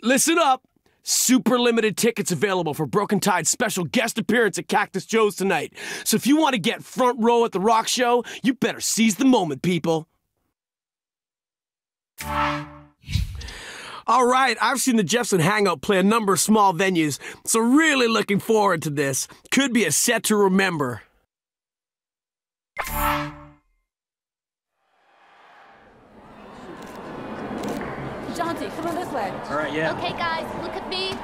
listen up. Super limited tickets available for Broken Tide's special guest appearance at Cactus Joe's tonight. So if you want to get front row at the rock show, you better seize the moment, people. All right, I've seen the Jeffson Hangout play a number of small venues, so really looking forward to this. Could be a set to remember. Jonty, come on this way. All right, yeah. Okay, guys, look at me.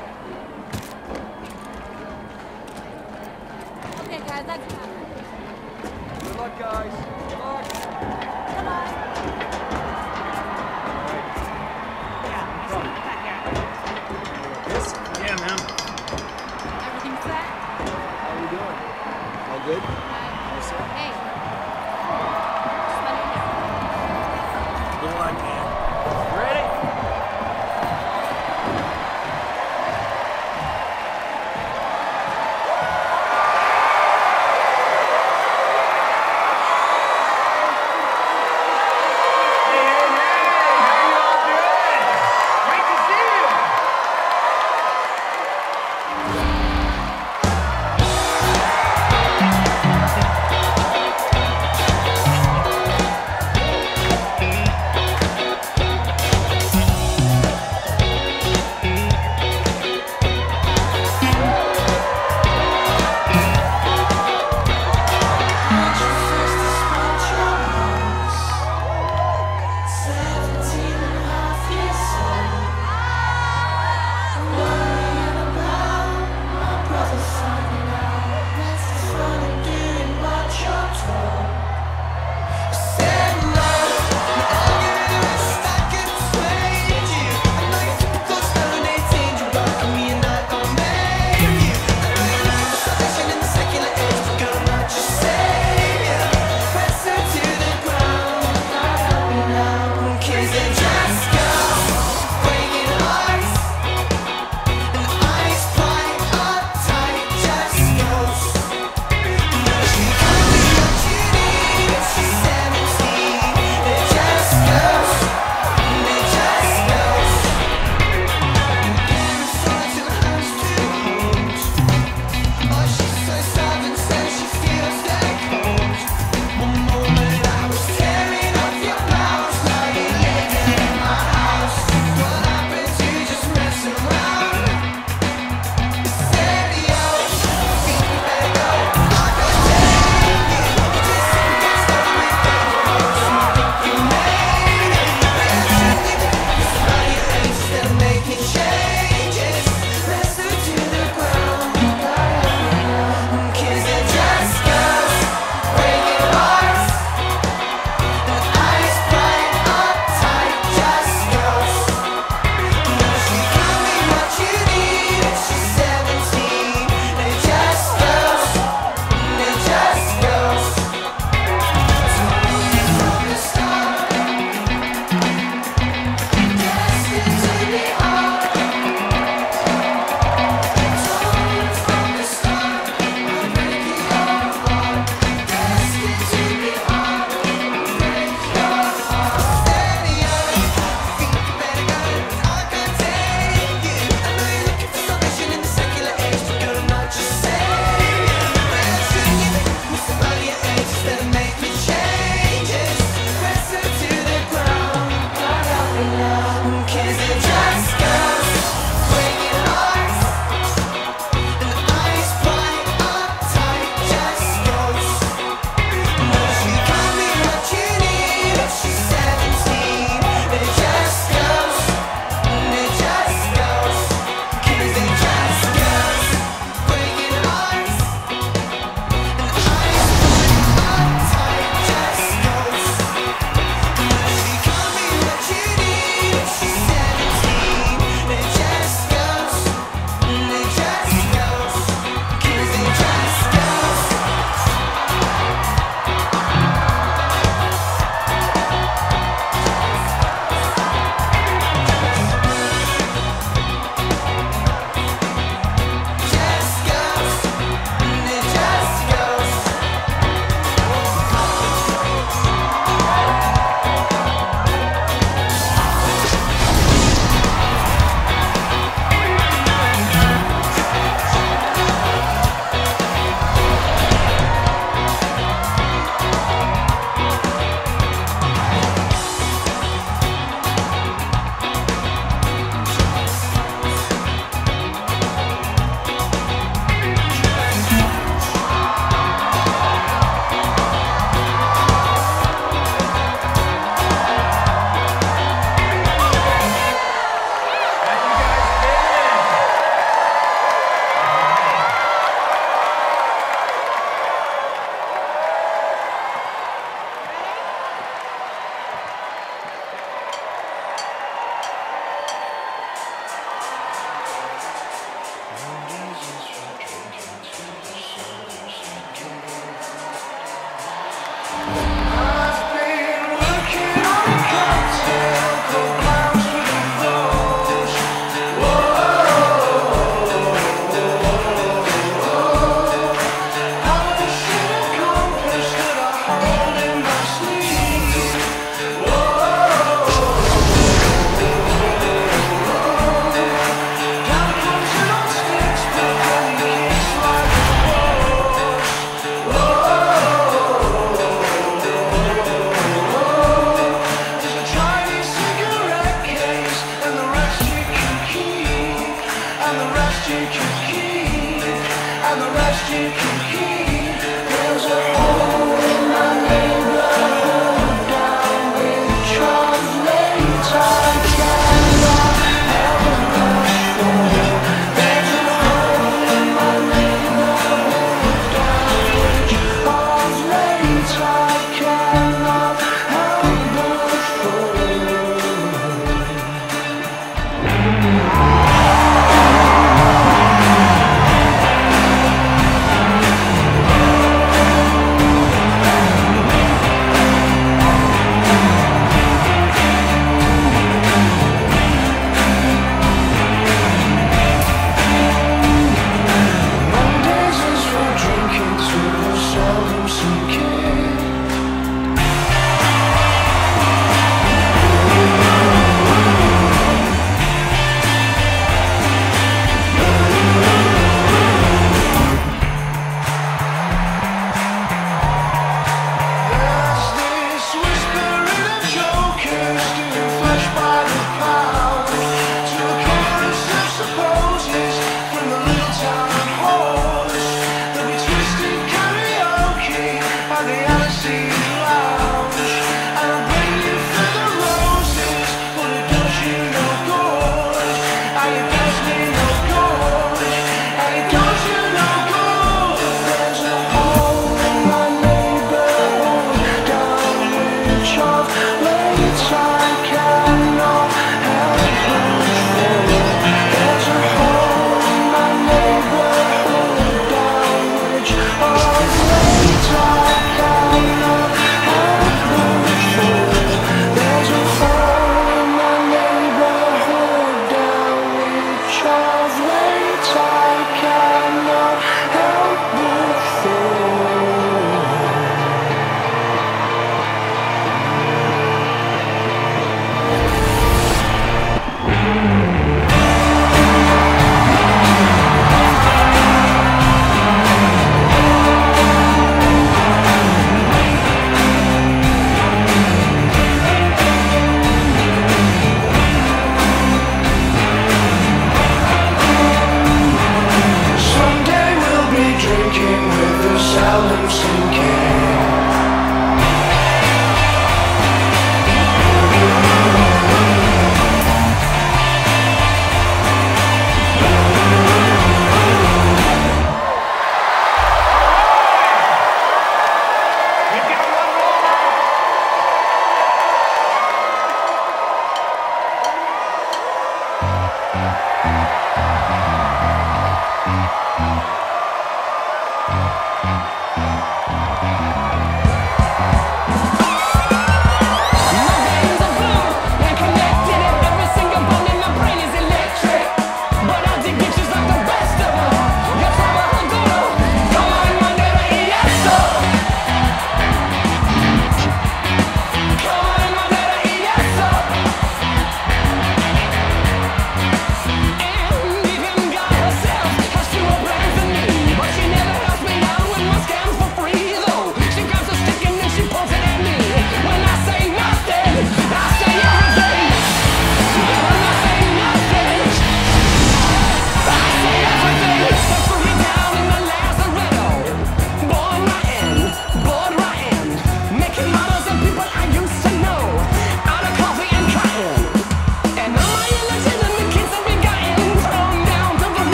Okay, guys, that's it. Good luck, guys. Good luck. Come on. Yeah, man. Everything set? How are we doing? All good? All set? Hey. Just let me know. Good luck, man. Ready?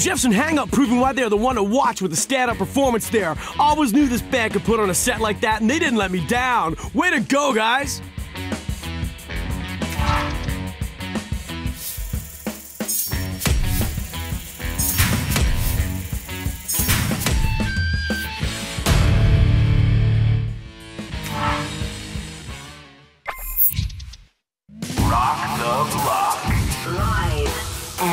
Jefferson Hang-Up proving why they're the one to watch with a stand-up performance there. Always knew this band could put on a set like that, and they didn't let me down. Way to go, guys!